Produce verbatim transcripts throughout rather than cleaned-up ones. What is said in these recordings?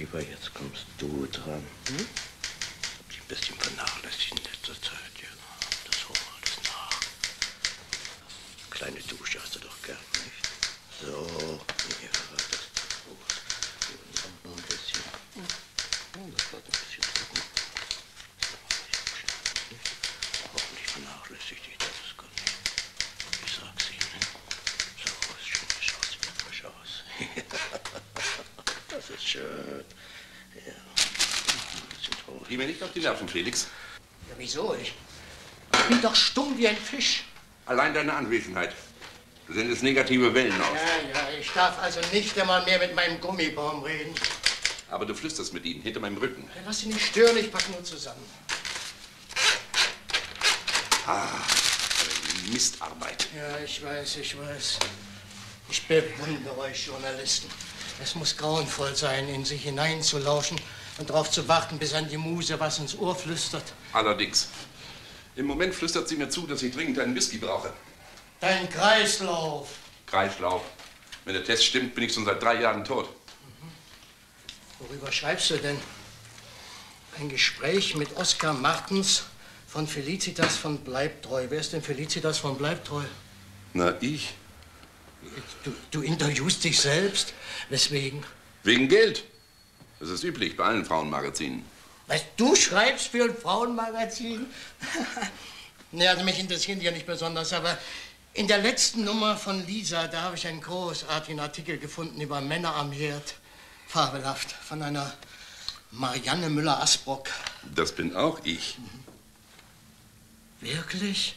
lieber, jetzt kommst du dran. Hm? Hab dich ein bisschen vernachlässigt in letzter Zeit, ja. Das holen wir alles nach. Kleine Dusche hast du doch gern, nicht? So, ja, das ist gut. Noch ein bisschen. Ja, das wird ein bisschen trocken. Hoffentlich vernachlässigt dich das ist gut. Ich sag's Ihnen. So, ist schön, das schaut sich frisch aus. Das ist schön. Ja. Geh mir nicht auf die Nerven, Felix. Ja, wieso? Ich bin doch stumm wie ein Fisch. Allein deine Anwesenheit. Du sendest negative Wellen aus. Ja, ja, ich darf also nicht einmal mehr mit meinem Gummibaum reden. Aber du flüsterst mit ihm, hinter meinem Rücken. Lass ihn nicht stören, ich pack nur zusammen. Ah, Mistarbeit. Ja, ich weiß, ich weiß. Ich bewundere euch Journalisten. Es muss grauenvoll sein, in sich hineinzulauschen und darauf zu warten, bis an die Muse was ins Ohr flüstert. Allerdings. Im Moment flüstert sie mir zu, dass ich dringend einen Whisky brauche. Dein Kreislauf. Kreislauf. Wenn der Test stimmt, bin ich schon seit drei Jahren tot. Mhm. Worüber schreibst du denn? Ein Gespräch mit Oskar Martens von Felicitas von Bleibtreu. Wer ist denn Felicitas von Bleibtreu? Na, ich. Du, du interviewst dich selbst? Weswegen? Wegen Geld. Das ist üblich bei allen Frauenmagazinen. Was, du schreibst für ein Frauenmagazin? Ne, also mich interessieren die ja nicht besonders, aber in der letzten Nummer von Lisa, da habe ich einen großartigen Artikel gefunden über Männer am Herd. Fabelhaft. Von einer Marianne Müller-Asbrock. Das bin auch ich. Wirklich?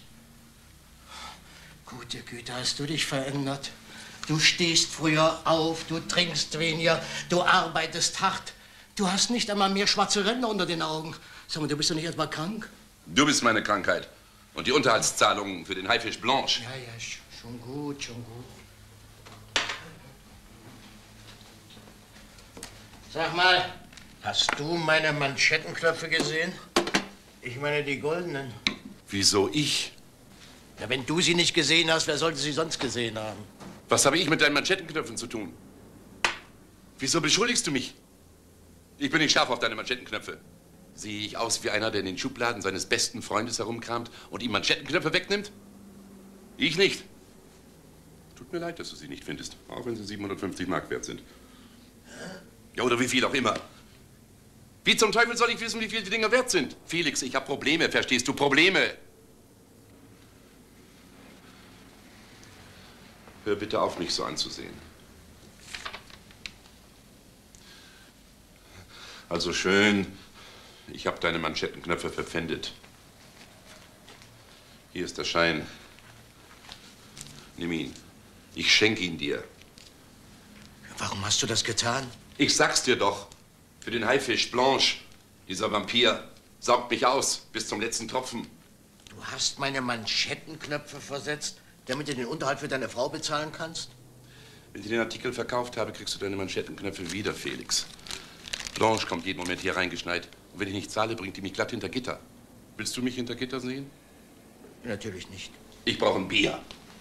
Gute Güte, hast du dich verändert? Du stehst früher auf, du trinkst weniger, du arbeitest hart. Du hast nicht einmal mehr schwarze Ränder unter den Augen. Sag mal, du bist doch nicht etwa krank? Du bist meine Krankheit. Und die Unterhaltszahlungen für den Haifisch Blanche. Ja, ja, schon gut, schon gut. Sag mal, hast du meine Manschettenknöpfe gesehen? Ich meine die goldenen. Wieso ich? Ja, wenn du sie nicht gesehen hast, wer sollte sie sonst gesehen haben? Was habe ich mit deinen Manschettenknöpfen zu tun? Wieso beschuldigst du mich? Ich bin nicht scharf auf deine Manschettenknöpfe. Sehe ich aus wie einer, der in den Schubladen seines besten Freundes herumkramt und ihm Manschettenknöpfe wegnimmt? Ich nicht. Tut mir leid, dass du sie nicht findest, auch wenn sie siebenhundertfünfzig Mark wert sind. Ja, oder wie viel auch immer. Wie zum Teufel soll ich wissen, wie viel die Dinger wert sind? Felix, ich habe Probleme, verstehst du? Probleme. Hör bitte auf, mich so anzusehen. Also schön, ich habe deine Manschettenknöpfe verpfändet. Hier ist der Schein. Nimm ihn. Ich schenke ihn dir. Warum hast du das getan? Ich sag's dir doch. Für den Haifisch Blanche. Dieser Vampir saugt mich aus bis zum letzten Tropfen. Du hast meine Manschettenknöpfe versetzt, damit du den Unterhalt für deine Frau bezahlen kannst? Wenn ich den Artikel verkauft habe, kriegst du deine Manschettenknöpfe wieder, Felix. Blanche kommt jeden Moment hier reingeschneit. Und wenn ich nicht zahle, bringt die mich glatt hinter Gitter. Willst du mich hinter Gitter sehen? Natürlich nicht. Ich brauche ein Bier.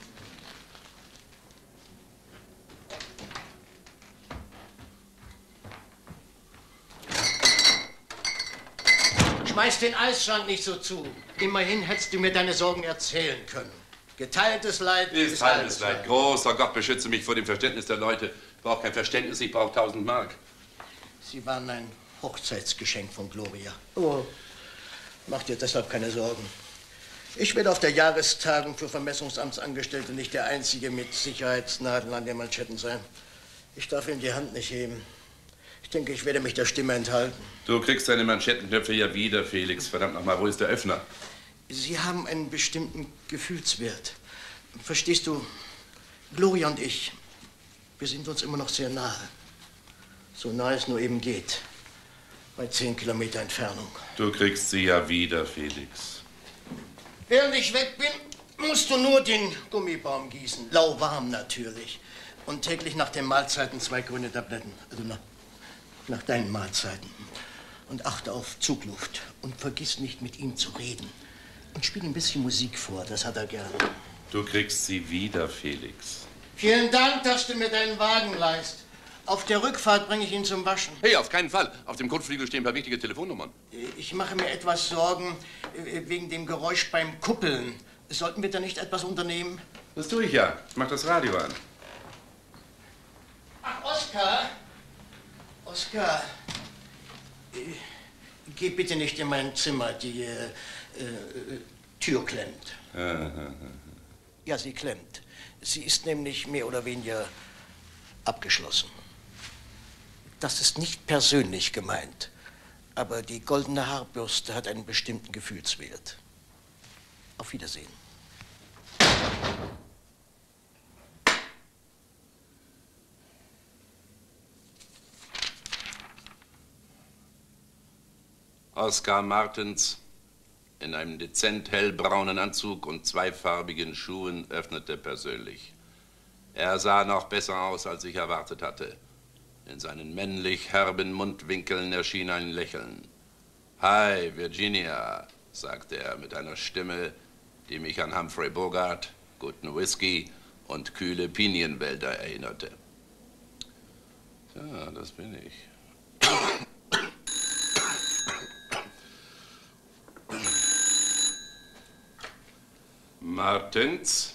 Schmeiß den Eisschrank nicht so zu. Immerhin hättest du mir deine Sorgen erzählen können. Geteiltes Leid ist, ist halbes Leid. Leid. Großer Gott, beschütze mich vor dem Verständnis der Leute. Ich brauche kein Verständnis, ich brauche tausend Mark. Sie waren ein Hochzeitsgeschenk von Gloria. Oh, mach dir deshalb keine Sorgen. Ich werde auf der Jahrestagung für Vermessungsamtsangestellte nicht der Einzige mit Sicherheitsnadeln an den Manschetten sein. Ich darf Ihnen die Hand nicht heben. Ich denke, ich werde mich der Stimme enthalten. Du kriegst deine Manschettenknöpfe ja wieder, Felix. Verdammt nochmal, wo ist der Öffner? Sie haben einen bestimmten Gefühlswert. Verstehst du, Gloria und ich, wir sind uns immer noch sehr nahe. So nah es nur eben geht. Bei zehn Kilometer Entfernung. Du kriegst sie ja wieder, Felix. Während ich weg bin, musst du nur den Gummibaum gießen. Lauwarm natürlich. Und täglich nach den Mahlzeiten zwei grüne Tabletten. Also nach, nach deinen Mahlzeiten. Und achte auf Zugluft. Und vergiss nicht, mit ihm zu reden. Und spiel ein bisschen Musik vor, das hat er gerne. Du kriegst sie wieder, Felix. Vielen Dank, dass du mir deinen Wagen leihst. Auf der Rückfahrt bringe ich ihn zum Waschen. Hey, auf keinen Fall. Auf dem Kotflügel stehen ein paar wichtige Telefonnummern. Ich mache mir etwas Sorgen wegen dem Geräusch beim Kuppeln. Sollten wir da nicht etwas unternehmen? Das tue ich ja. Ich mach das Radio an. Ach, Oskar. Oskar. Äh, geh bitte nicht in mein Zimmer. Die äh, äh, Tür klemmt. Ja, sie klemmt. Sie ist nämlich mehr oder weniger abgeschlossen. Das ist nicht persönlich gemeint, aber die goldene Haarbürste hat einen bestimmten Gefühlswert. Auf Wiedersehen. Oskar Martens in einem dezent hellbraunen Anzug und zweifarbigen Schuhen öffnete persönlich. Er sah noch besser aus, als ich erwartet hatte. In seinen männlich herben Mundwinkeln erschien ein Lächeln. »Hi, Virginia«, sagte er mit einer Stimme, die mich an Humphrey Bogart, guten Whisky und kühle Pinienwälder erinnerte. »Ja, das bin ich.« Martens?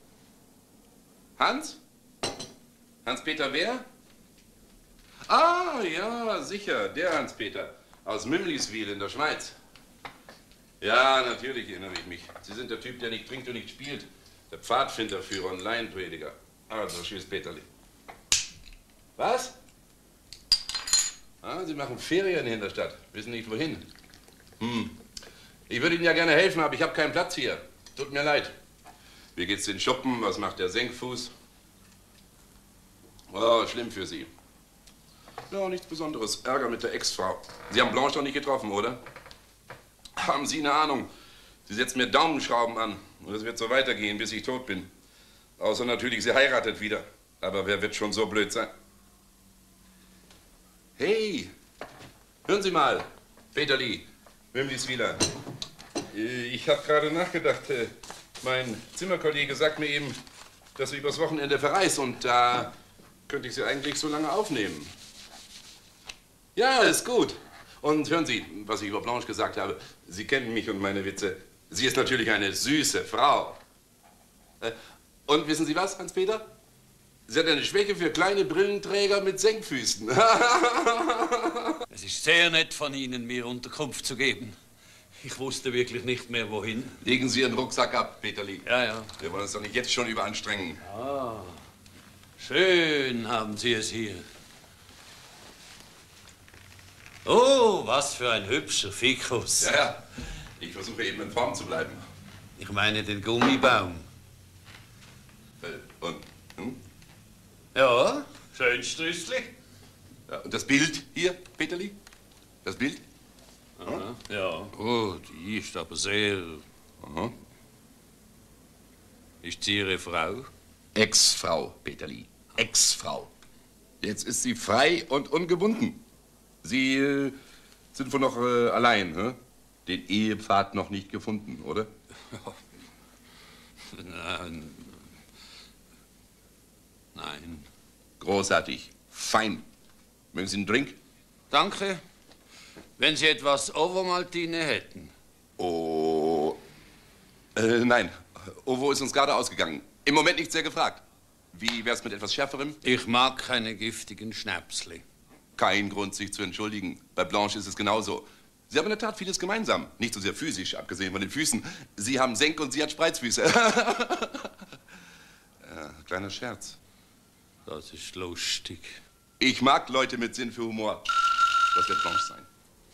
Hans? Hans-Peter wer? Ah, ja, sicher, der Hans-Peter. Aus Mümliswil in der Schweiz. Ja, natürlich erinnere ich mich. Sie sind der Typ, der nicht trinkt und nicht spielt. Der Pfadfinderführer und Laienprediger. Also, tschüss, Peterli. Was? Ah, Sie machen Ferien hier in der Stadt. Wissen nicht, wohin. Hm. Ich würde Ihnen ja gerne helfen, aber ich habe keinen Platz hier. Tut mir leid. Wie geht's den Schuppen? Was macht der Senkfuß? Oh, schlimm für Sie. Ja, nichts Besonderes. Ärger mit der Ex-Frau. Sie haben Blanche doch nicht getroffen, oder? Haben Sie eine Ahnung? Sie setzt mir Daumenschrauben an. Und es wird so weitergehen, bis ich tot bin. Außer natürlich, sie heiratet wieder. Aber wer wird schon so blöd sein? Hey, hören Sie mal, Peterli, Wimliswiler. Ich habe gerade nachgedacht. Mein Zimmerkollege sagt mir eben, dass sie übers Wochenende verreist. Und da könnte ich sie eigentlich so lange aufnehmen. Ja, ist gut. Und hören Sie, was ich über Blanche gesagt habe. Sie kennen mich und meine Witze. Sie ist natürlich eine süße Frau. Und wissen Sie was, Hans-Peter? Sie hat eine Schwäche für kleine Brillenträger mit Senkfüßen. Es ist sehr nett von Ihnen, mir Unterkunft zu geben. Ich wusste wirklich nicht mehr, wohin. Legen Sie Ihren Rucksack ab, Peterli. Ja, ja. Wir wollen uns doch nicht jetzt schon überanstrengen. Ah, schön haben Sie es hier. Oh, was für ein hübscher Fikus. Ja, ja. Ich versuche eben in Form zu bleiben. Ich meine den Gummibaum. Äh, und? Hm? Ja, schön strüsselig. Ja, und das Bild hier, Peterli? Das Bild? Aha, ja. Oh, die ist aber sehr... Aha. Ist sie Ihre Frau? Ex-Frau, Peterli. Ex-Frau. Jetzt ist sie frei und ungebunden. Sie äh, sind wohl noch äh, allein, hä? Den Ehepfad noch nicht gefunden, oder? Nein. Nein. Großartig. Fein. Mögen Sie einen Drink? Danke. Wenn Sie etwas Ovomaltine hätten. Oh. Äh, nein. Ovo ist uns gerade ausgegangen. Im Moment nicht sehr gefragt. Wie wär's mit etwas Schärferem? Ich mag keine giftigen Schnäpsli. Kein Grund, sich zu entschuldigen. Bei Blanche ist es genauso. Sie haben in der Tat vieles gemeinsam. Nicht so sehr physisch, abgesehen von den Füßen. Sie haben Senk und sie hat Spreizfüße. Ja, kleiner Scherz. Das ist lustig. Ich mag Leute mit Sinn für Humor. Das wird Blanche sein.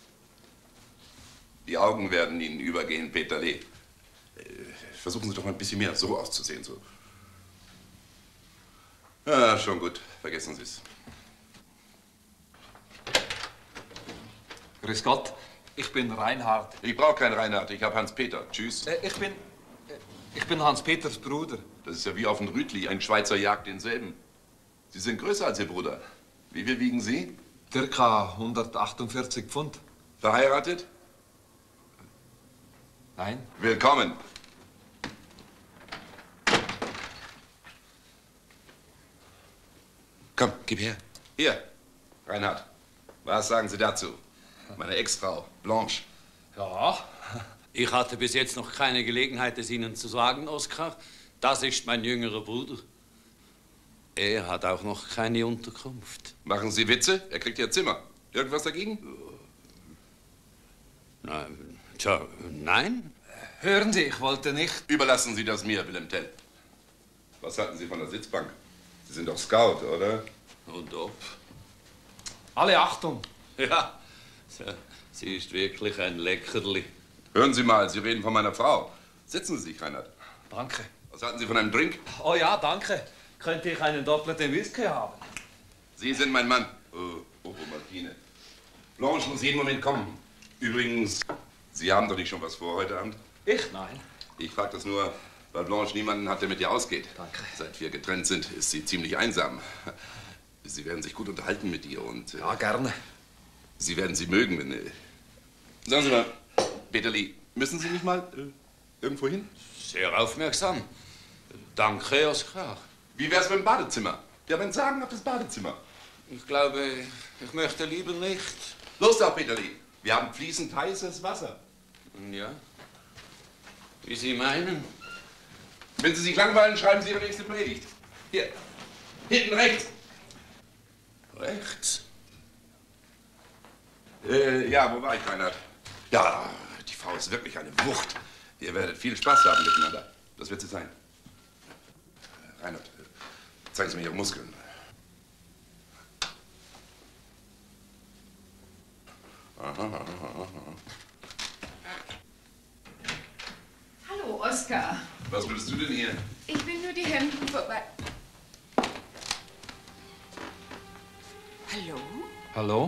Die Augen werden Ihnen übergehen, Peterli. Versuchen Sie doch mal ein bisschen mehr so auszusehen. So. Ja, schon gut. Vergessen Sie es. Grüß Gott, ich bin Reinhard. Ich brauche keinen Reinhard, ich habe Hans-Peter. Tschüss. Äh, ich bin... Äh, ich bin Hans-Peters Bruder. Das ist ja wie auf dem Rütli, ein Schweizer jagt denselben. Sie sind größer als Ihr Bruder. Wie viel wiegen Sie? Circa hundertachtundvierzig Pfund. Verheiratet? Nein. Willkommen. Komm, gib her. Hier, Reinhard, was sagen Sie dazu? Meine Ex-Frau, Blanche. Ja, ich hatte bis jetzt noch keine Gelegenheit, es Ihnen zu sagen, Oskar. Das ist mein jüngerer Bruder. Er hat auch noch keine Unterkunft. Machen Sie Witze? Er kriegt ja Zimmer. Irgendwas dagegen? Nein, tja, nein. Hören Sie, ich wollte nicht... Überlassen Sie das mir, Willem Tell. Was halten Sie von der Sitzbank? Sie sind doch Scout, oder? Und ob? Alle Achtung! Ja, sie ist wirklich ein Leckerli. Hören Sie mal, Sie reden von meiner Frau. Setzen Sie sich, Reinhard. Danke. Was halten Sie von einem Drink? Oh ja, danke. Könnte ich einen doppelten Whisky haben? Sie sind mein Mann. Oh, oh, Martine. Blanche muss jeden Moment kommen. Übrigens, Sie haben doch nicht schon was vor heute Abend? Ich? Nein. Ich frage das nur, weil Blanche niemanden hat, der mit ihr ausgeht. Danke. Seit wir getrennt sind, ist sie ziemlich einsam. Sie werden sich gut unterhalten mit ihr und... Äh, Ja, gerne. Sie werden sie mögen, wenn... Äh, sagen Sie mal, Peterli, müssen Sie nicht mal äh, irgendwo hin? Sehr aufmerksam. Danke, Oskar. Wie wär's mit dem Badezimmer? Ja, wenn Sagen auf das Badezimmer. Ich glaube, ich möchte lieber nicht. Los doch, Peterli. Wir haben fließend heißes Wasser. Ja, wie Sie meinen. Wenn Sie sich langweilen, schreiben Sie Ihre nächste Predigt. Hier, hinten rechts. Rechts? Äh, ja, wo war ich, Reinhard? Ja, die Frau ist wirklich eine Wucht. Ihr werdet viel Spaß haben miteinander. Das wird sie sein. Äh, Reinhard, zeigen Sie mir Ihre Muskeln. Aha, aha, aha. Hallo, Oskar. Was willst du denn hier? Ich will nur die Hemden vorbei. Hallo? Hallo?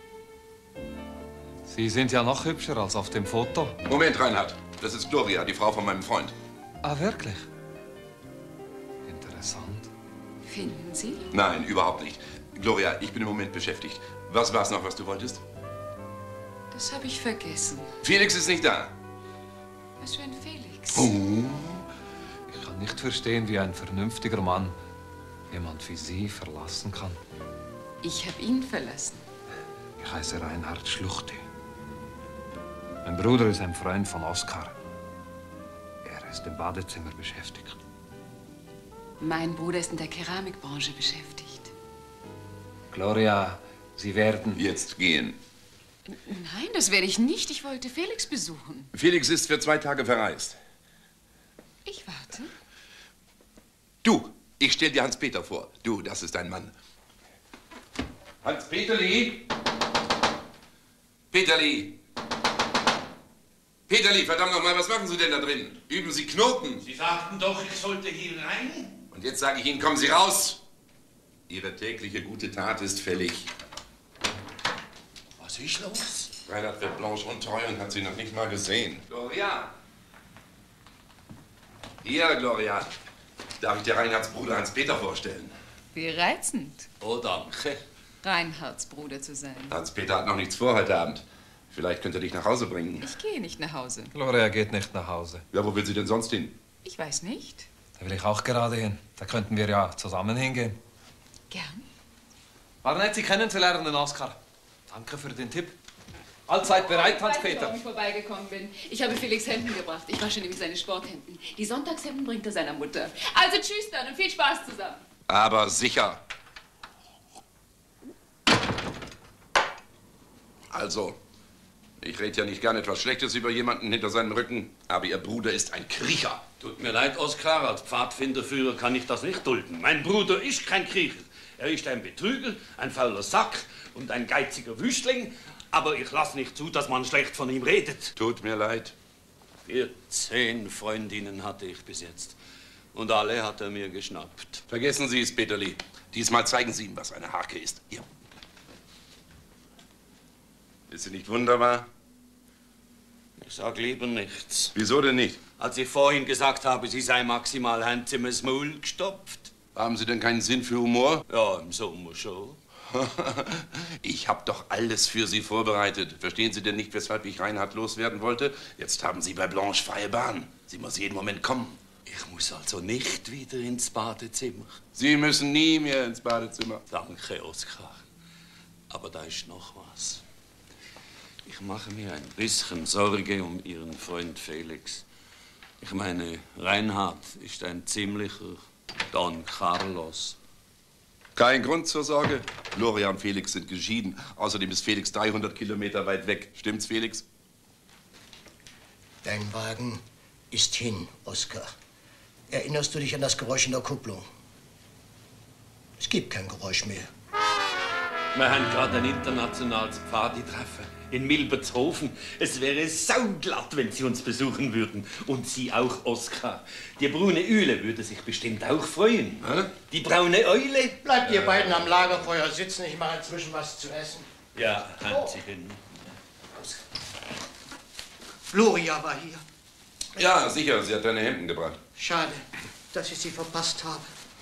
Sie sind ja noch hübscher als auf dem Foto. Moment, Reinhard. Das ist Gloria, die Frau von meinem Freund. Ah, wirklich? Interessant. Finden Sie? Nein, überhaupt nicht. Gloria, ich bin im Moment beschäftigt. Was war's noch, was du wolltest? Das habe ich vergessen. Felix ist nicht da. Was für ein Felix? Oh. Ich kann nicht verstehen, wie ein vernünftiger Mann jemand wie Sie verlassen kann. Ich habe ihn verlassen. Ich heiße Reinhard Schluchte. Mein Bruder ist ein Freund von Oskar. Er ist im Badezimmer beschäftigt. Mein Bruder ist in der Keramikbranche beschäftigt. Gloria, Sie werden... Jetzt gehen. Nein, das werde ich nicht. Ich wollte Felix besuchen. Felix ist für zwei Tage verreist. Ich warte. Du, ich stell dir Hans-Peter vor. Du, das ist dein Mann. Hans-Peterli? Peterli! Peterli, verdammt noch mal, was machen Sie denn da drin? Üben Sie Knoten. Sie sagten doch, ich sollte hier rein. Und jetzt sage ich Ihnen, kommen Sie raus. Ihre tägliche gute Tat ist fällig. Was ist los? Reinhard wird Blanche untreu und hat sie noch nicht mal gesehen. Gloria! Hier, Gloria. Darf ich dir Reinhards Bruder Hans-Peter vorstellen? Wie reizend, Oh, danke. Reinhards Bruder zu sein. Hans-Peter hat noch nichts vor heute Abend. Vielleicht könnt ihr dich nach Hause bringen. Ich gehe nicht nach Hause. Gloria geht nicht nach Hause. Ja, wo will sie denn sonst hin? Ich weiß nicht. Da will ich auch gerade hin. Da könnten wir ja zusammen hingehen. Gern. War nett, Sie kennenzulernen, Oskar. Danke für den Tipp. Allzeit bereit, Hans-Peter. Als ich vorbeigekommen bin. Ich habe Felix Hemden gebracht. Ich wasche nämlich seine Sporthemden. Die Sonntagshemden bringt er seiner Mutter. Also tschüss dann und viel Spaß zusammen. Aber sicher. Also, ich rede ja nicht gern etwas Schlechtes über jemanden hinter seinem Rücken, aber Ihr Bruder ist ein Kriecher. Tut mir leid, Oskar, als Pfadfinderführer kann ich das nicht dulden. Mein Bruder ist kein Kriecher. Er ist ein Betrüger, ein fauler Sack und ein geiziger Wüstling. Aber ich lasse nicht zu, dass man schlecht von ihm redet. Tut mir leid. Vierzehn Freundinnen hatte ich bis jetzt. Und alle hat er mir geschnappt. Vergessen Sie es, Peterli. Diesmal zeigen Sie ihm, was eine Hake ist. Hier. Ist sie nicht wunderbar? Ich sag lieber nichts. Wieso denn nicht? Als ich vorhin gesagt habe, sie sei maximal Hand im Maul gestopft. Haben Sie denn keinen Sinn für Humor? Ja, im Sommer schon. Ich habe doch alles für Sie vorbereitet. Verstehen Sie denn nicht, weshalb ich Reinhard loswerden wollte? Jetzt haben Sie bei Blanche freie Bahn. Sie muss jeden Moment kommen. Ich Ich muss also nicht wieder ins Badezimmer. Sie müssen nie mehr ins Badezimmer. Danke, Oskar. Aber da ist noch was. Ich mache mir ein bisschen Sorge um Ihren Freund Felix. Ich meine, Reinhard ist ein ziemlicher Don Carlos. Kein Grund zur Sorge. Gloria und Felix sind geschieden. Außerdem ist Felix dreihundert Kilometer weit weg. Stimmt's, Felix? Dein Wagen ist hin, Oskar. Erinnerst du dich an das Geräusch in der Kupplung? Es gibt kein Geräusch mehr. Wir haben gerade ein internationales Pfadi-Treffen in Milbertshofen. Es wäre sauglatt, wenn Sie uns besuchen würden. Und Sie auch, Oskar. Die braune Eule würde sich bestimmt auch freuen. Hä? Die braune Eule? Bleibt ihr beiden am Lagerfeuer sitzen, ich mache inzwischen was zu essen. Ja, hand Sie hin. Gloria war hier. Ja, sicher. Sie hat deine Hemden gebracht. Schade, dass ich sie verpasst habe.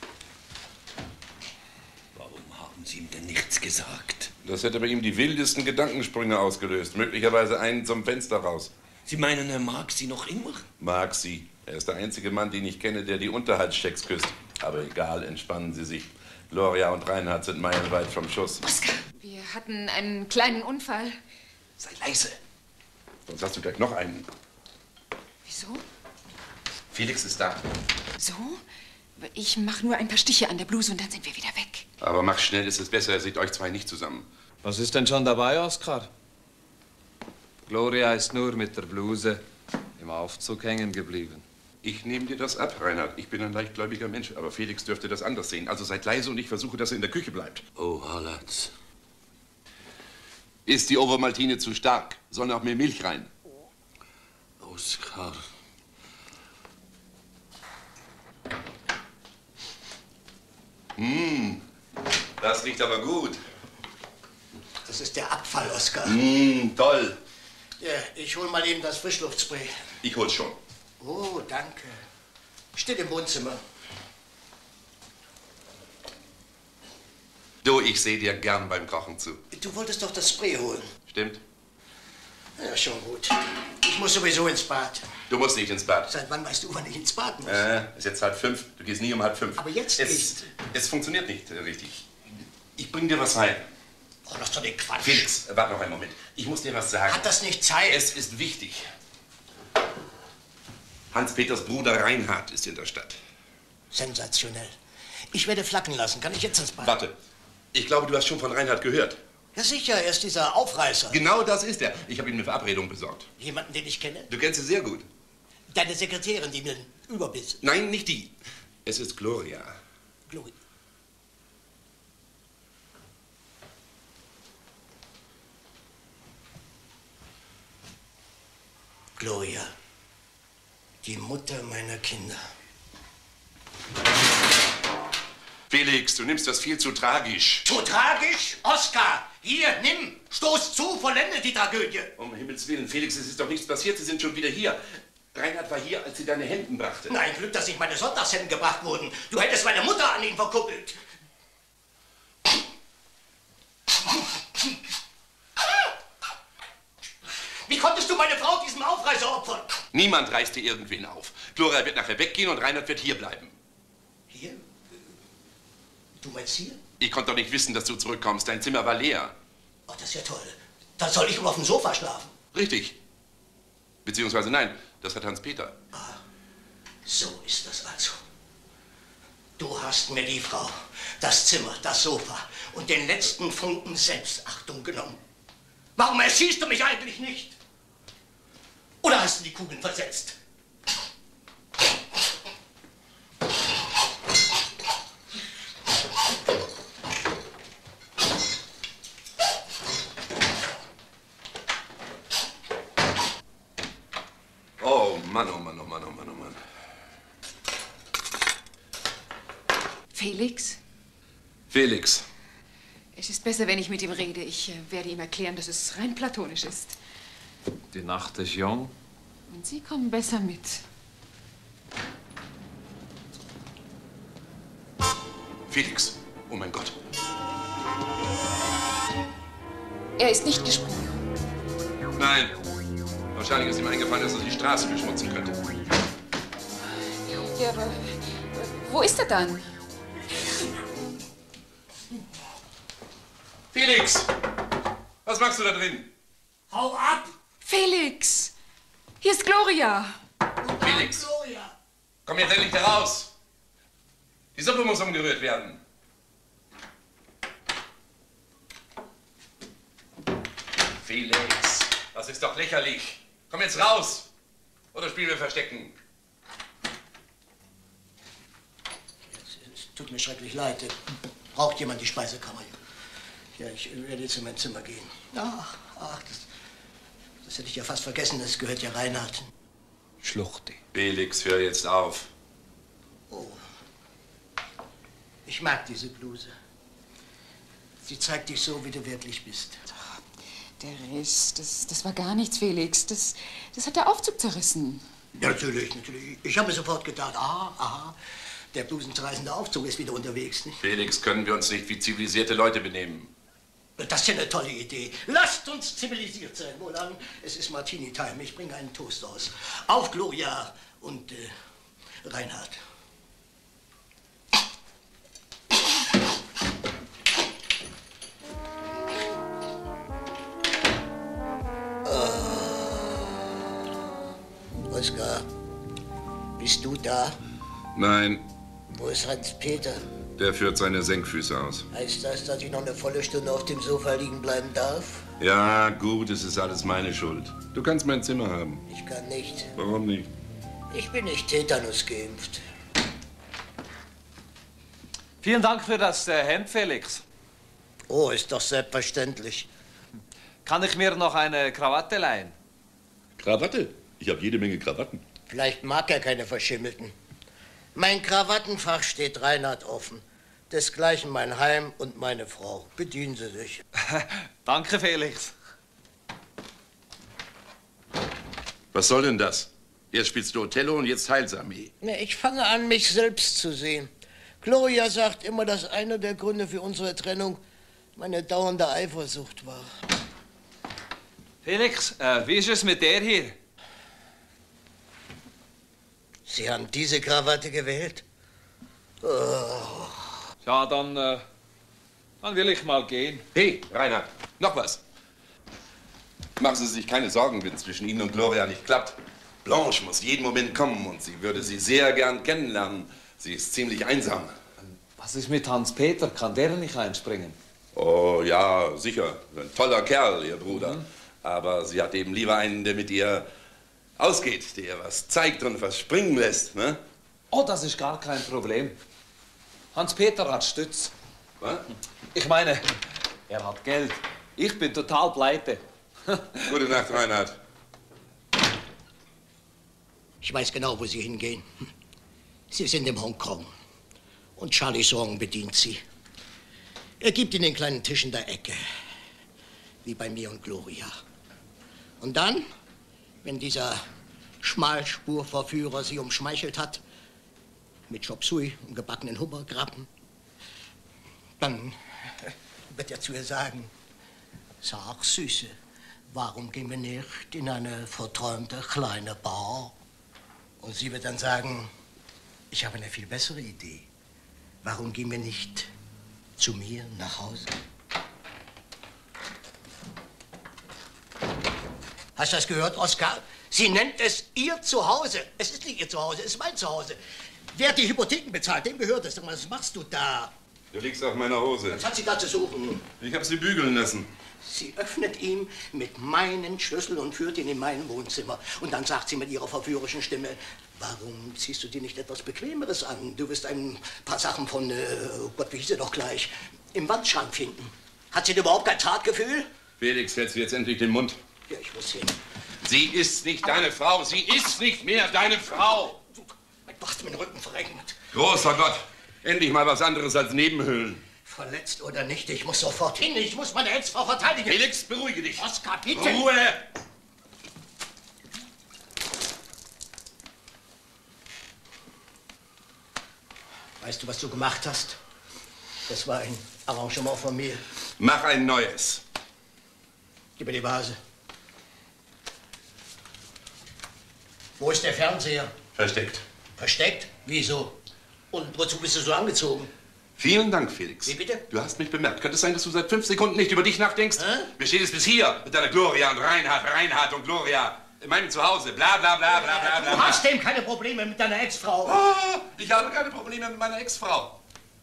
Warum haben Sie ihm denn nichts gesagt? Das hätte bei ihm die wildesten Gedankensprünge ausgelöst. Möglicherweise einen zum Fenster raus. Sie meinen, er mag Sie noch immer? Mag sie. Er ist der einzige Mann, den ich kenne, der die Unterhaltschecks küsst. Aber egal, entspannen Sie sich. Gloria und Reinhard sind meilenweit vom Schuss. Oskar, wir hatten einen kleinen Unfall. Sei leise. Sonst hast du gleich noch einen. Wieso? Felix ist da. So? Ich mache nur ein paar Stiche an der Bluse und dann sind wir wieder weg. Aber mach schnell, ist es besser. Er sieht euch zwei nicht zusammen. Was ist denn schon dabei, Oskar? Gloria ist nur mit der Bluse im Aufzug hängen geblieben. Ich nehme dir das ab, Reinhard. Ich bin ein leichtgläubiger Mensch, aber Felix dürfte das anders sehen. Also seid leise und ich versuche, dass er in der Küche bleibt. Oh, Hallatz. Ist die Obermaltine zu stark? Soll noch mehr Milch rein? Oskar. Mmh, das riecht aber gut. Das ist der Abfall, Oskar. Mmh, toll. Ja, ich hol mal eben das Frischluftspray. Ich hol's schon. Oh, danke. Steht im Wohnzimmer. Du, ich sehe dir gern beim Kochen zu. Du wolltest doch das Spray holen. Stimmt? Ja, schon gut. Ich muss sowieso ins Bad. Du musst nicht ins Bad. Seit wann weißt du, wann ich ins Bad muss? Äh, ist jetzt halb fünf. Du gehst nie um halb fünf. Aber jetzt es, ist... Es funktioniert nicht äh, richtig. Ich bring dir was rein. Oh, das ist doch den Quatsch. Felix, warte noch einen Moment. Ich muss dir was sagen. Hat das nicht Zeit? Es ist wichtig. Hans-Peters Bruder Reinhard ist in der Stadt. Sensationell. Ich werde flacken lassen. Kann ich jetzt ins Bad? Warte. Ich glaube, du hast schon von Reinhard gehört. Ja, sicher. Er ist dieser Aufreißer. Genau das ist er. Ich habe ihm eine Verabredung besorgt. Jemanden, den ich kenne? Du kennst sie sehr gut. Deine Sekretärin, die mir überbiss. Nein, nicht die. Es ist Gloria. Gloria. Gloria. Die Mutter meiner Kinder. Felix, du nimmst das viel zu tragisch. Zu tragisch? Oskar, hier, nimm. Stoß zu, vollende die Tragödie. Um Himmels Willen, Felix, es ist doch nichts passiert. Sie sind schon wieder hier. Reinhard war hier, als sie deine Hemden brachte. Nein, Glück, dass nicht meine Sonntagshemden gebracht wurden. Du hättest meine Mutter an ihn verkuppelt. Wie konntest du meine Frau diesem Aufreißer opfern? Niemand reißt dir irgendwen auf. Gloria wird nachher weggehen und Reinhard wird hier bleiben. Hier? Du meinst hier? Ich konnte doch nicht wissen, dass du zurückkommst. Dein Zimmer war leer. Oh, das ist ja toll. Dann soll ich nur auf dem Sofa schlafen. Richtig. Beziehungsweise nein, das hat Hans-Peter. Ah, so ist das also. Du hast mir die Frau, das Zimmer, das Sofa und den letzten Funken Selbstachtung genommen. Warum erschießt du mich eigentlich nicht? Oder hast du die Kugeln versetzt? Oh Mann, oh Mann, oh Mann, oh Mann, oh Mann. Felix? Felix. Es ist besser, wenn ich mit ihm rede. Ich äh, werde ihm erklären, dass es rein platonisch ist. Die Nacht ist jung. Und Sie kommen besser mit. Felix. Oh mein Gott. Er ist nicht gesprungen. Nein. Wahrscheinlich ist ihm eingefallen, dass er die Straße beschmutzen könnte. Ja, aber wo ist er dann? Felix! Was machst du da drin? Hau ab! Felix! Hier ist Gloria! Felix! Gloria! Komm jetzt endlich da raus! Die Suppe muss umgerührt werden. Felix, das ist doch lächerlich. Komm jetzt raus! Oder spielen wir Verstecken? Es tut mir schrecklich leid. Braucht jemand die Speisekammer? Ja, ich werde jetzt in mein Zimmer gehen. Ach, ach, das, das hätte ich ja fast vergessen. Das gehört ja Reinhard. Schluchte. Felix, hör jetzt auf. Oh. Ich mag diese Bluse. Sie zeigt dich so, wie du wirklich bist. Der Riss, das, das war gar nichts, Felix. Das, das hat der Aufzug zerrissen. Ja, natürlich, natürlich. Ich habe mir sofort gedacht, aha, aha, der blusenzerreißende Aufzug ist wieder unterwegs, nicht? Felix, können wir uns nicht wie zivilisierte Leute benehmen? Das ist ja eine tolle Idee. Lasst uns zivilisiert sein. Wohlan, es ist Martini-Time. Ich bringe einen Toast aus. Auf Gloria und äh, Reinhard. Oh. Oskar, bist du da? Nein, Wo ist Hans-Peter? der führt seine Senkfüße aus. Heißt das, dass ich noch eine volle Stunde auf dem Sofa liegen bleiben darf? Ja, gut, es ist alles meine Schuld. Du kannst mein Zimmer haben. Ich kann nicht. Warum nicht? Ich bin nicht Tetanus geimpft. Vielen Dank für das äh, Hemd, Felix. Oh, ist doch selbstverständlich. Kann ich mir noch eine Krawatte leihen? Krawatte? Ich habe jede Menge Krawatten. Vielleicht mag er keine Verschimmelten. Mein Krawattenfach steht Reinhard offen. Desgleichen mein Heim und meine Frau. Bedienen Sie sich. Danke, Felix. Was soll denn das? Erst spielst du Othello und jetzt Heilsarmee. Ja, ich fange an, mich selbst zu sehen. Gloria sagt immer, dass einer der Gründe für unsere Trennung meine dauernde Eifersucht war. Felix, äh, wie ist es mit der hier? Sie haben diese Krawatte gewählt? Oh. Ja, dann, äh, dann will ich mal gehen. Hey, Reinhard, noch was. Machen Sie sich keine Sorgen, wenn es zwischen Ihnen und Gloria nicht klappt. Blanche muss jeden Moment kommen und sie würde Sie sehr gern kennenlernen. Sie ist ziemlich einsam. Was ist mit Hans-Peter? Kann der nicht einspringen? Oh ja, sicher. Ein toller Kerl, Ihr Bruder. Mhm. Aber sie hat eben lieber einen, der mit ihr ausgeht, der was zeigt und was springen lässt, ne? Oh, das ist gar kein Problem. Hans-Peter hat Stütz. Was? Ich meine, er hat Geld. Ich bin total pleite. Gute Nacht, Reinhard. Ich weiß genau, wo Sie hingehen. Sie sind in Hongkong. Und Charlie Song bedient Sie. Er gibt Ihnen den kleinen Tisch in der Ecke. Wie bei mir und Gloria. Und dann, wenn dieser Schmalspurverführer Sie umschmeichelt hat, mit Chop Suey und gebackenen Hummergrappen, dann wird er zu ihr sagen, sag, Süße, warum gehen wir nicht in eine verträumte kleine Bar? Und sie wird dann sagen, ich habe eine viel bessere Idee. Warum gehen wir nicht zu mir nach Hause? Hast du das gehört, Oskar? Sie nennt es ihr Zuhause. Es ist nicht ihr Zuhause, es ist mein Zuhause. Wer hat die Hypotheken bezahlt, dem gehört es. Was machst du da? Du liegst auf meiner Hose. Was hat sie da zu suchen? Ich habe sie bügeln lassen. Sie öffnet ihm mit meinen Schlüssel und führt ihn in mein Wohnzimmer. Und dann sagt sie mit ihrer verführerischen Stimme, warum ziehst du dir nicht etwas Bequemeres an? Du wirst ein paar Sachen von, äh, oh Gott, wie hieß er doch gleich, im Wandschrank finden. Hat sie denn überhaupt kein Zartgefühl? Felix, hältst du jetzt endlich den Mund? Ja, ich muss hin. Sie ist nicht deine Frau. Sie ist nicht mehr deine Frau. Du hast mir den Rücken verrenkt. Großer Gott. Endlich mal was anderes als Nebenhöhlen. Verletzt oder nicht, ich muss sofort hin. Ich muss meine Ex-Frau verteidigen. Felix, beruhige dich. Oskar, bitte. Ruhe! Weißt du, was du gemacht hast? Das war ein Arrangement von mir. Mach ein neues. Gib mir die Vase. Wo ist der Fernseher? Versteckt. Versteckt? Wieso? Und wozu bist du so angezogen? Vielen Dank, Felix. Wie bitte? Du hast mich bemerkt. Könnte es sein, dass du seit fünf Sekunden nicht über dich nachdenkst? Hä? Mir steht es bis hier mit deiner Gloria und Reinhard, Reinhard und Gloria. In meinem Zuhause. Bla, bla, bla, bla, bla, bla. Du hast eben keine Probleme mit deiner Ex-Frau. Oh, ich habe keine Probleme mit meiner Ex-Frau.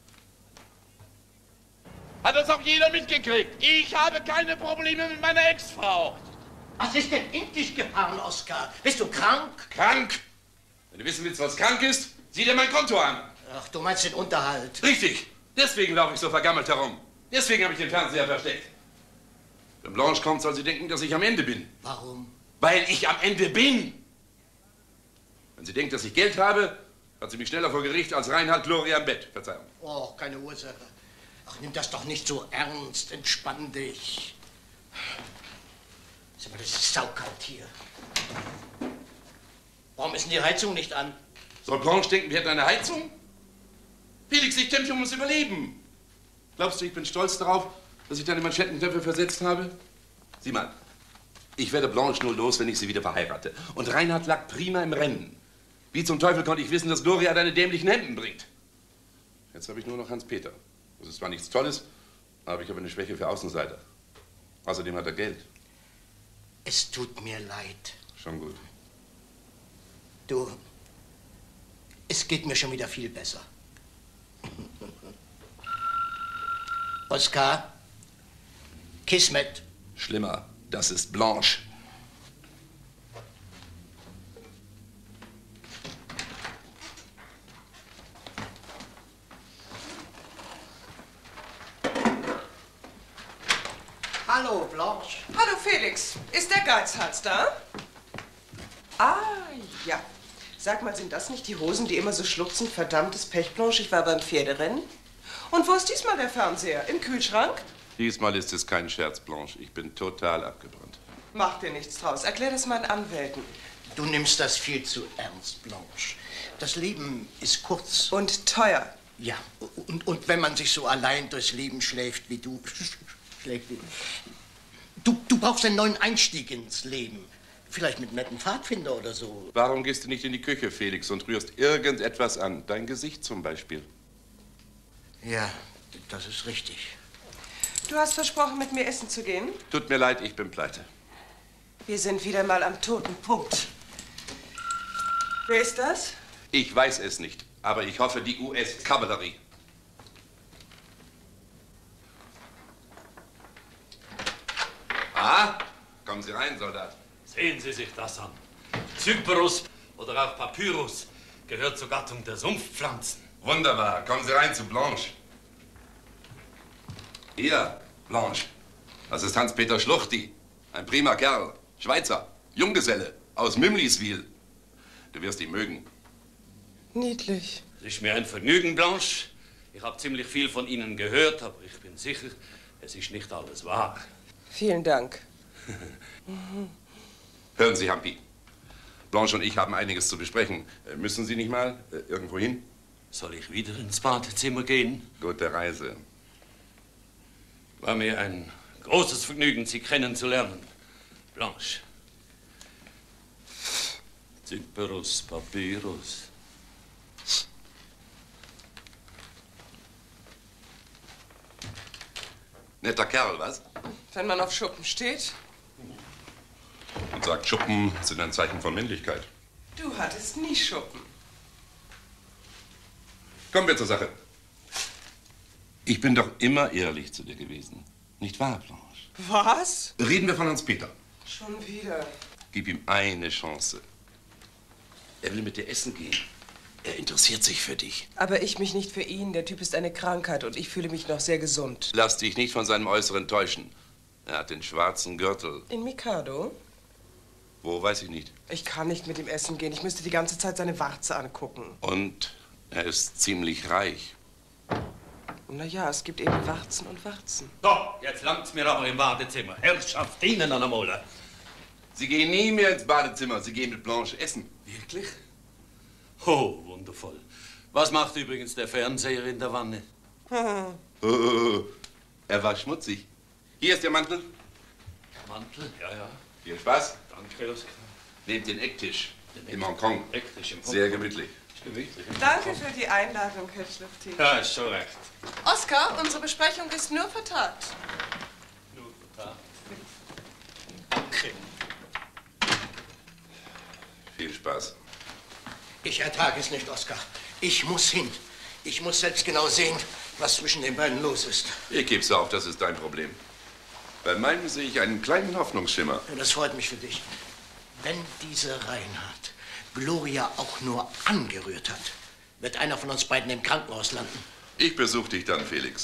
Hat das auch jeder mitgekriegt? Ich habe keine Probleme mit meiner Ex-Frau. Was ist denn in dich gefahren, Oskar? Bist du krank? Krank? Wenn du wissen willst, was krank ist, sieh dir mein Konto an. Ach, du meinst den Unterhalt. Richtig. Deswegen laufe ich so vergammelt herum. Deswegen habe ich den Fernseher versteckt. Wenn Blanche kommt, soll sie denken, dass ich am Ende bin. Warum? Weil ich am Ende bin. Wenn sie denkt, dass ich Geld habe, hat sie mich schneller vor Gericht als Reinhard Gloria im Bett. Verzeihung. Oh, keine Ursache. Ach, nimm das doch nicht so ernst. Entspann dich. Sag mal, das ist saukalt hier. Warum ist denn die Heizung nicht an? Soll Blanche denken, wir hätten eine Heizung? Felix, ich kämpfe ums Überleben. Glaubst du, ich bin stolz darauf, dass ich deine Manschettenknöpfe versetzt habe? Sieh mal, ich werde Blanche nur los, wenn ich sie wieder verheirate. Und Reinhard lag prima im Rennen. Wie zum Teufel konnte ich wissen, dass Gloria deine dämlichen Hemden bringt? Jetzt habe ich nur noch Hans-Peter. Das ist zwar nichts Tolles, aber ich habe eine Schwäche für Außenseiter. Außerdem hat er Geld. Es tut mir leid. Schon gut. Du, es geht mir schon wieder viel besser. Oskar, Kismet. Schlimmer, das ist Blanche. Hallo, Blanche. Hallo, Felix. Ist der Geizhals da? Ah, ja. Sag mal, sind das nicht die Hosen, die immer so schluchzen? Verdammtes Pech, Blanche, ich war beim Pferderennen. Und wo ist diesmal der Fernseher? Im Kühlschrank? Diesmal ist es kein Scherz, Blanche. Ich bin total abgebrannt. Mach dir nichts draus. Erklär das meinen Anwälten. Du nimmst das viel zu ernst, Blanche. Das Leben ist kurz. Und teuer. Ja, und, und wenn man sich so allein durchs Leben schläft wie du, schläft wie du, du brauchst einen neuen Einstieg ins Leben. Vielleicht mit netten Pfadfinder oder so. Warum gehst du nicht in die Küche, Felix, und rührst irgendetwas an? Dein Gesicht zum Beispiel. Ja, das ist richtig. Du hast versprochen, mit mir essen zu gehen? Tut mir leid, ich bin pleite. Wir sind wieder mal am toten Punkt. Wer ist das? Ich weiß es nicht, aber ich hoffe, die U S-Kavallerie. Ah, kommen Sie rein, Soldat. Sehen Sie sich das an. Cyperus oder auch Papyrus gehört zur Gattung der Sumpfpflanzen. Wunderbar, kommen Sie rein zu Blanche. Hier, Blanche. Das ist Hans-Peter Schluchti. Ein prima Kerl. Schweizer. Junggeselle. Aus Mümliswil. Du wirst ihn mögen. Niedlich. Es ist mir ein Vergnügen, Blanche. Ich habe ziemlich viel von Ihnen gehört, aber ich bin sicher, es ist nicht alles wahr. Vielen Dank. Hören Sie, Hampi. Blanche und ich haben einiges zu besprechen. Äh, müssen Sie nicht mal äh, irgendwo hin? Soll ich wieder ins Badezimmer gehen? Gute Reise. War mir ein großes Vergnügen, Sie kennenzulernen, Blanche. Cyperus, Papyrus. Netter Kerl, was? Wenn man auf Schuppen steht. Und sagt, Schuppen sind ein Zeichen von Männlichkeit. Du hattest nie Schuppen. Kommen wir zur Sache. Ich bin doch immer ehrlich zu dir gewesen. Nicht wahr, Blanche? Was? Reden wir von Hans-Peter. Schon wieder. Gib ihm eine Chance. Er will mit dir essen gehen. Er interessiert sich für dich. Aber ich mich nicht für ihn. Der Typ ist eine Krankheit und ich fühle mich noch sehr gesund. Lass dich nicht von seinem Äußeren täuschen. Er hat den schwarzen Gürtel. In Mikado? Wo, weiß ich nicht. Ich kann nicht mit ihm essen gehen. Ich müsste die ganze Zeit seine Warze angucken. Und er ist ziemlich reich. Na ja, es gibt eben Warzen und Warzen. So, jetzt langt's mir aber im Badezimmer. Herrschaft, Ihnen an der Mole. Sie gehen nie mehr ins Badezimmer. Sie gehen mit Blanche essen. Wirklich? Oh, wundervoll. Was macht übrigens der Fernseher in der Wanne? Oh, er war schmutzig. Hier ist der Mantel. Mantel? Ja, ja. Viel Spaß. Danke, Oskar. Nehmt den Ecktisch Den im Hongkong. Ecktisch im Sehr Hongkong. gemütlich. Danke für die Einladung, Herr Schlufti. Ja, ist schon recht. Oskar, unsere Besprechung ist nur vertagt. Nur vertagt. Okay. Viel Spaß. Ich ertrage es nicht, Oskar. Ich muss hin. Ich muss selbst genau sehen, was zwischen den beiden los ist. Ich geb's auf, das ist dein Problem. Bei meinem sehe ich einen kleinen Hoffnungsschimmer. Ja, das freut mich für dich. Wenn diese Reinhard Gloria auch nur angerührt hat, wird einer von uns beiden im Krankenhaus landen. Ich besuche dich dann, Felix.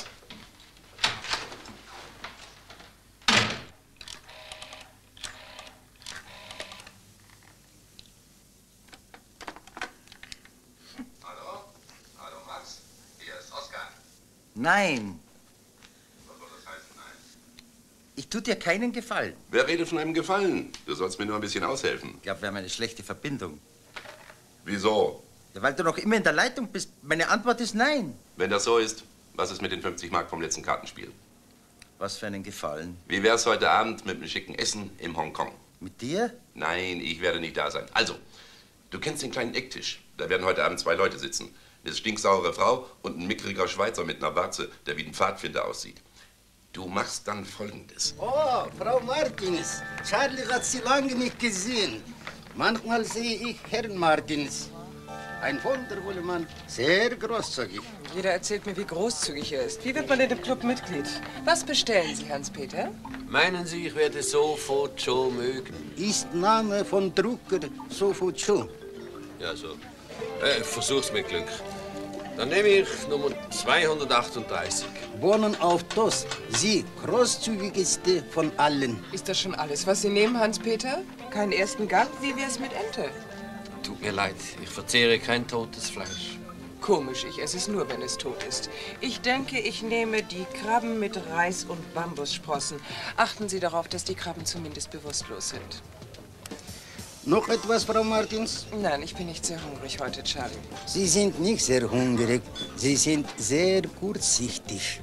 Hallo? Hallo, Max? Hier ist Oskar. Nein, Was soll das heißen, nein? ich tue dir keinen Gefallen. Wer redet von einem Gefallen? Du sollst mir nur ein bisschen aushelfen. Ich glaube, wir haben eine schlechte Verbindung. Wieso? Ja, weil du noch immer in der Leitung bist. Meine Antwort ist nein. Wenn das so ist, was ist mit den fünfzig Mark vom letzten Kartenspiel? Was für einen Gefallen. Wie wär's heute Abend mit einem schicken Essen im Hongkong? Mit dir? Nein, ich werde nicht da sein. Also, du kennst den kleinen Ecktisch. Da werden heute Abend zwei Leute sitzen. Eine stinksaure Frau und ein mickriger Schweizer mit einer Warze, der wie ein Pfadfinder aussieht. Du machst dann Folgendes. Oh, Frau Martins. Charlie hat Sie lange nicht gesehen. Manchmal sehe ich Herrn Martins. Ein wundervoller Mann, sehr großzügig. Jeder erzählt mir, wie großzügig er ist. Wie wird man denn im Club Mitglied? Was bestellen Sie, Hans-Peter? Meinen Sie, ich werde sofort schon mögen? Ist Name von Drucker sofort schon. Ja, so. Äh, versuch's mit Glück. Dann nehme ich Nummer zweihundertachtunddreißig. Wohnen auf das, Sie großzügigste von allen. Ist das schon alles, was Sie nehmen, Hans-Peter? Keinen ersten Gang? Wie wär's mit Ente? Tut mir leid, ich verzehre kein totes Fleisch. Komisch, ich esse es nur, wenn es tot ist. Ich denke, ich nehme die Krabben mit Reis und Bambussprossen. Achten Sie darauf, dass die Krabben zumindest bewusstlos sind. Noch etwas, Frau Martins? Nein, ich bin nicht sehr hungrig heute, Charlie. Sie sind nicht sehr hungrig. Sie sind sehr kurzsichtig.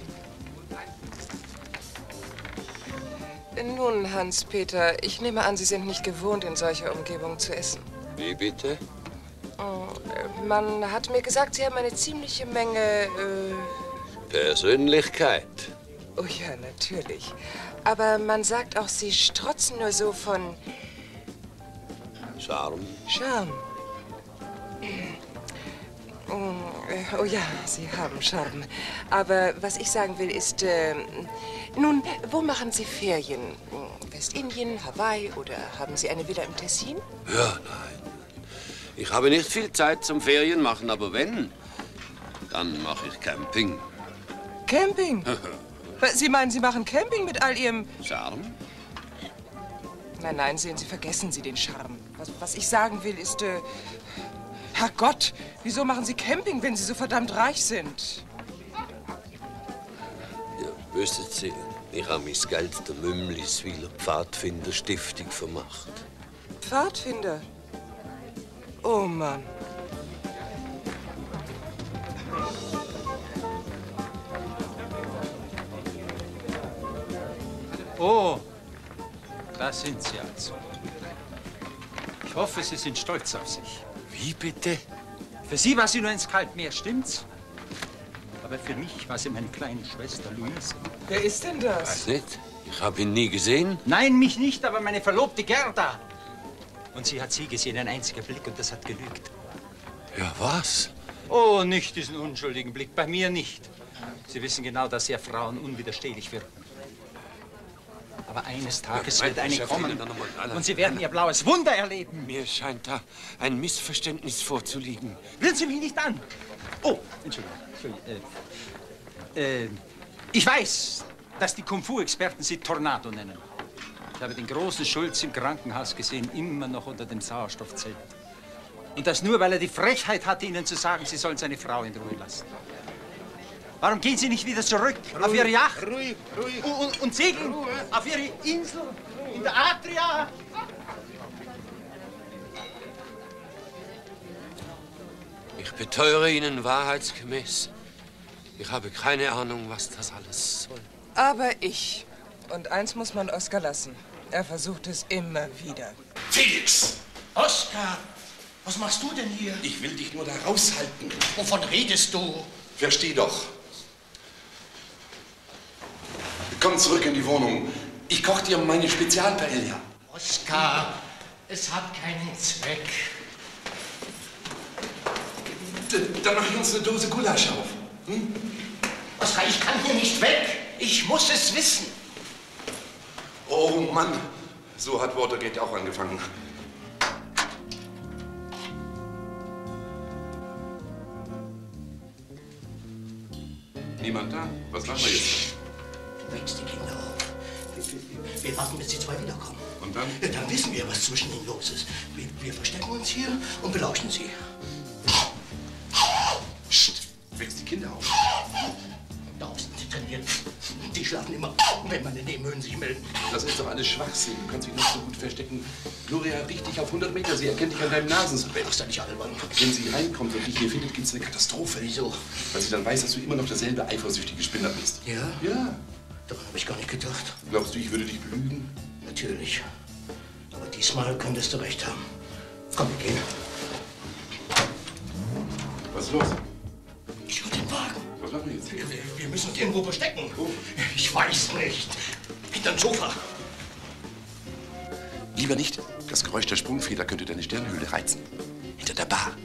Nun, Hans-Peter, ich nehme an, Sie sind nicht gewohnt, in solcher Umgebung zu essen. Wie bitte? Man hat mir gesagt, Sie haben eine ziemliche Menge, äh... Persönlichkeit. Oh ja, natürlich. Aber man sagt auch, Sie strotzen nur so von... Charme. Charme. Oh ja, Sie haben Charme. Aber was ich sagen will, ist... Äh, nun, wo machen Sie Ferien? Westindien, Hawaii oder haben Sie eine Villa im Tessin? Ja, nein. Ich habe nicht viel Zeit zum Ferien machen, aber wenn, dann mache ich Camping. Camping? Sie meinen, Sie machen Camping mit all Ihrem... Charme? Nein, nein, sehen Sie, vergessen Sie den Charme. Was, was ich sagen will, ist... Äh, Herrgott, wieso machen Sie Camping, wenn Sie so verdammt reich sind? Ja, wissen Sie, ich habe mein Geld der Mümliswiler Pfadfinderstiftung vermacht. Pfadfinder? Oh Mann. Oh, da sind Sie also. Ich hoffe, Sie sind stolz auf sich. Wie bitte? Für Sie war sie nur ins Kaltmeer, stimmt's? Aber für mich war sie meine kleine Schwester Luise. Wer ist denn das? Weiß nicht. Ich habe ihn nie gesehen. Nein, mich nicht, aber meine Verlobte Gerda. Und sie hat Sie gesehen, ein einziger Blick, und das hat genügt. Ja, was? Oh, nicht diesen unschuldigen Blick, bei mir nicht. Sie wissen genau, dass ja Frauen unwiderstehlich wirken. Aber eines Tages Ja, wird eine Chef, kommen dann noch mal- und Sie werden Ihr blaues Wunder erleben. Mir scheint da ein Missverständnis vorzuliegen. Rühren Sie mich nicht an. Oh, Entschuldigung. Entschuldigung. Äh, äh, ich weiß, dass die Kung-Fu-Experten Sie Tornado nennen. Ich habe den großen Schulz im Krankenhaus gesehen, immer noch unter dem Sauerstoffzelt. Und das nur, weil er die Frechheit hatte, Ihnen zu sagen, Sie sollen seine Frau in Ruhe lassen. Warum gehen Sie nicht wieder zurück Ruhig, auf Ihre Yacht? Ruhig, ruhig. Und, und segeln Ruhe. auf Ihre Insel in der Adria? Ich beteure Ihnen wahrheitsgemäß. Ich habe keine Ahnung, was das alles soll. Aber ich. Und eins muss man Oskar lassen. Er versucht es immer wieder. Felix! Oskar! Was machst du denn hier? Ich will dich nur da raushalten. Wovon redest du? Versteh doch. Komm zurück in die Wohnung. Ich koch dir meine Spezialpaella. Oskar, es hat keinen Zweck. D dann mach ich uns eine Dose Gulasch auf. Hm? Oskar, ich kann hier nicht weg. Ich muss es wissen. Oh Mann, so hat Watergate auch angefangen. Niemand da? Was machen wir jetzt? Du wächst die Kinder auf. Wir, wir warten, bis die zwei wiederkommen. Und dann? Ja, dann wissen wir, was zwischen ihnen los ist. Wir, wir verstecken uns hier und belauschen sie. Psst, wächst die Kinder auf. Draußen, sie trainieren. Die schlafen immer, wenn meine Nebenhöhlen sich melden. Das ist doch alles Schwachsinn. Du kannst dich nicht so gut verstecken. Gloria riecht dich auf hundert Meter. Sie erkennt dich an deinem Nasenspray. Machst du nicht albern? Wenn sie reinkommt und dich hier findet, gibt's eine Katastrophe. Wieso? Weil sie dann weiß, dass du immer noch derselbe eifersüchtige Spinner bist. Ja? Ja. Daran habe ich gar nicht gedacht. Glaubst du, ich würde dich belügen? Natürlich. Aber diesmal könntest du recht haben. Komm, wir gehen. Was ist los? Ich höre den Wagen. Was machen wir jetzt? Wir, wir, wir müssen uns irgendwo verstecken. Wo? Ich weiß nicht. Hinterm Sofa. Lieber nicht. Das Geräusch der Sprungfeder könnte deine Sternhöhle reizen. Hinter der Bar.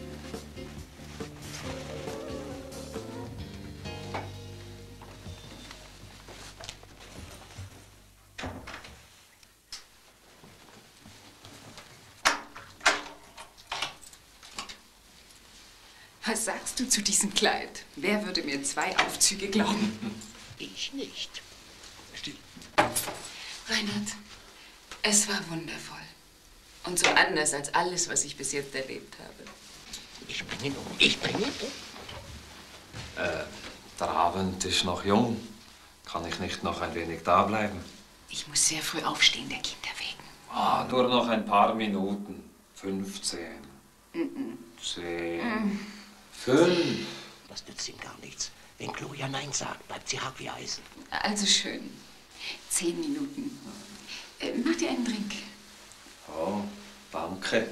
Was sagst du zu diesem Kleid? Wer würde mir zwei Aufzüge glauben? Ich nicht. Still. Reinhard, es war wundervoll. Und so anders als alles, was ich bis jetzt erlebt habe. Ich bringe ihn um. Ich bringe ihn um. Äh, der Abend ist noch jung. Kann ich nicht noch ein wenig da bleiben? Ich muss sehr früh aufstehen, der Kinder wegen. Ah, nur noch ein paar Minuten. Fünfzehn. Mm-mm. Zehn. Mm. Fünf. Das nützt ihm gar nichts. Wenn Gloria Nein sagt, bleibt sie hart wie Eisen. Also schön. Zehn Minuten. Äh, mach dir einen Drink. Oh, danke.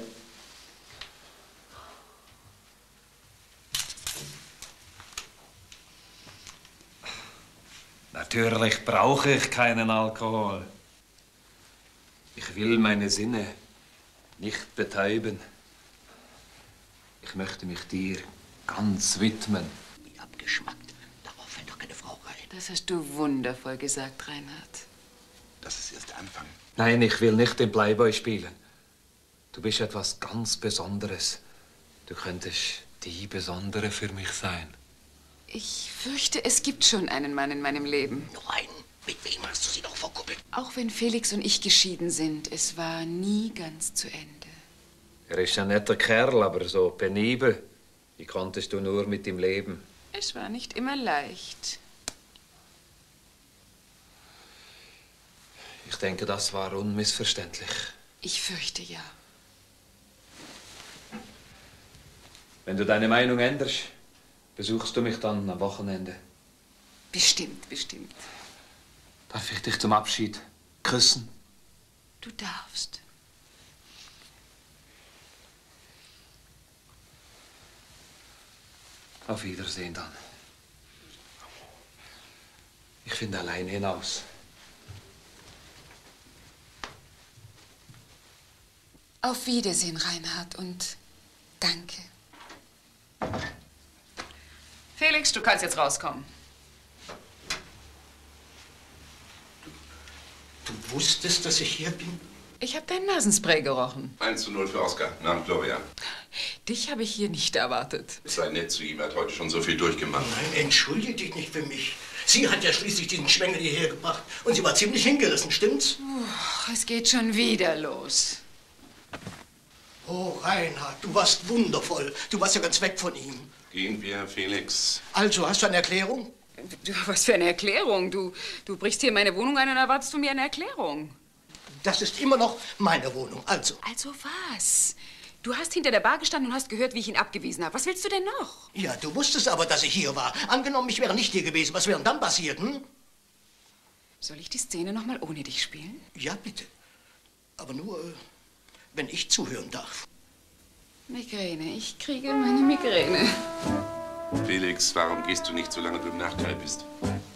Natürlich brauche ich keinen Alkohol. Ich will meine Sinne nicht betäuben. Ich möchte mich dir ganz widmen. Wie abgeschmackt. Darauf fällt doch keine Frau rein. Das hast du wundervoll gesagt, Reinhard. Das ist erst der Anfang. Nein, ich will nicht den Playboy spielen. Du bist etwas ganz Besonderes. Du könntest die Besondere für mich sein. Ich fürchte, es gibt schon einen Mann in meinem Leben. Nur einen? Mit wem hast du sie doch verkuppelt? Auch wenn Felix und ich geschieden sind, es war nie ganz zu Ende. Er ist ein netter Kerl, aber so penibel. Wie konntest du nur mit ihm leben? Es war nicht immer leicht. Ich denke, das war unmissverständlich. Ich fürchte ja. Wenn du deine Meinung änderst, besuchst du mich dann am Wochenende. Bestimmt, bestimmt. Darf ich dich zum Abschied küssen? Du darfst. Auf Wiedersehen dann. Ich finde allein hinaus. Auf Wiedersehen, Reinhard, und danke. Felix, du kannst jetzt rauskommen. Du wusstest, dass ich hier bin? Ich habe dein Nasenspray gerochen. eins zu null für Oskar, namens Gloria. Dich habe ich hier nicht erwartet. Sei nett zu ihm, er hat heute schon so viel durchgemacht. Nein, entschuldige dich nicht für mich. Sie hat ja schließlich diesen Schwengel hierher gebracht. Und sie war ziemlich hingerissen, stimmt's? Puh, es geht schon wieder los. Oh, Reinhard, du warst wundervoll. Du warst ja ganz weg von ihm. Gehen wir, Felix. Also, hast du eine Erklärung? Du, was für eine Erklärung? Du, du brichst hier in meine Wohnung ein und erwartest von mir eine Erklärung. Das ist immer noch meine Wohnung, also. Also was? Du hast hinter der Bar gestanden und hast gehört, wie ich ihn abgewiesen habe. Was willst du denn noch? Ja, du wusstest aber, dass ich hier war. Angenommen, ich wäre nicht hier gewesen. Was wäre denn dann passiert, hm? Soll ich die Szene noch mal ohne dich spielen? Ja, bitte. Aber nur, äh, wenn ich zuhören darf. Migräne. Ich kriege meine Migräne. Felix, warum gehst du nicht, solange du im Nachteil bist?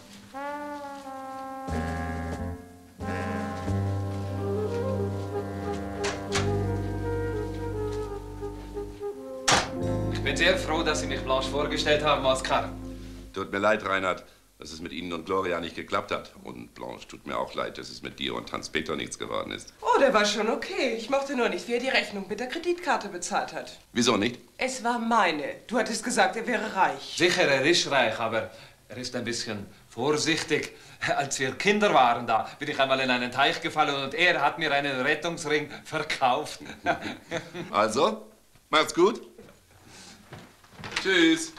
Ich bin sehr froh, dass Sie mich Blanche vorgestellt haben, Oskar. Tut mir leid, Reinhard, dass es mit Ihnen und Gloria nicht geklappt hat. Und Blanche, tut mir auch leid, dass es mit dir und Hans-Peter nichts geworden ist. Oh, der war schon okay. Ich mochte nur nicht, wie er die Rechnung mit der Kreditkarte bezahlt hat. Wieso nicht? Es war meine. Du hattest gesagt, er wäre reich. Sicher, er ist reich, aber er ist ein bisschen vorsichtig. Als wir Kinder waren, da bin ich einmal in einen Teich gefallen und er hat mir einen Rettungsring verkauft. Also, macht's gut. Tschüss.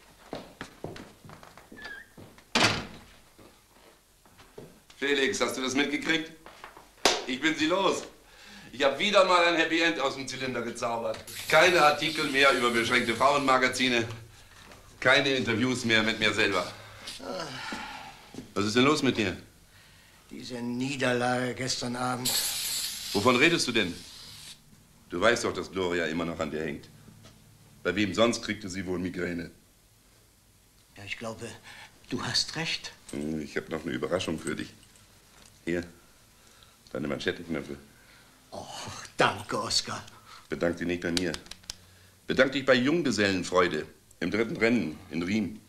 Felix, hast du das mitgekriegt? Ich bin sie los. Ich habe wieder mal ein Happy End aus dem Zylinder gezaubert. Keine Artikel mehr über beschränkte Frauenmagazine. Keine Interviews mehr mit mir selber. Was ist denn los mit dir? Diese Niederlage gestern Abend. Wovon redest du denn? Du weißt doch, dass Gloria immer noch an dir hängt. Bei wem sonst kriegte sie wohl Migräne? Ja, ich glaube, du hast recht. Ich habe noch eine Überraschung für dich. Hier, deine Manschettenknöpfe. Oh, danke, Oskar. Bedank dich nicht bei mir. Bedank dich bei Junggesellenfreude im dritten Rennen in Riem.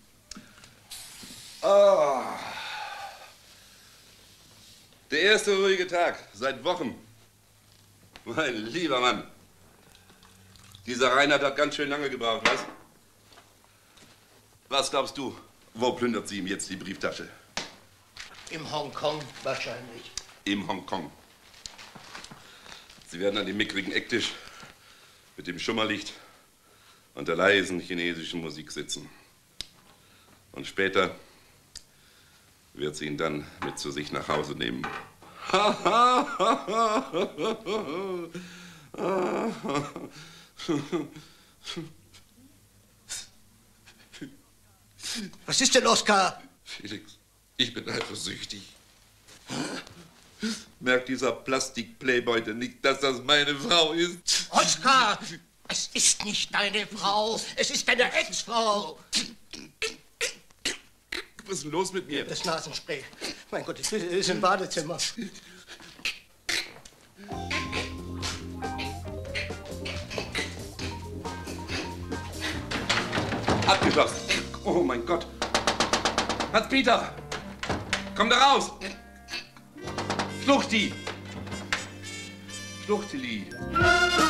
Oh. Der erste ruhige Tag seit Wochen. Mein lieber Mann. Dieser Reinhard hat ganz schön lange gebraucht, was? Was glaubst du? Wo plündert sie ihm jetzt die Brieftasche? Im Hongkong wahrscheinlich. Im Hongkong. Sie werden an dem mickrigen Ecktisch mit dem Schummerlicht und der leisen chinesischen Musik sitzen. Und später wird sie ihn dann mit zu sich nach Hause nehmen. Was ist denn, Oskar? Felix, ich bin eifersüchtig. Merkt dieser Plastik-Playboy denn nicht, dass das meine Frau ist? Oskar! Es ist nicht deine Frau, es ist deine Ex-Frau. Was ist denn los mit mir? Das Nasenspray. Mein Gott, es ist im Badezimmer. Abgeschlossen. Oh mein Gott. Hans-Peter, komm da raus. Schluchti. Schluchtili.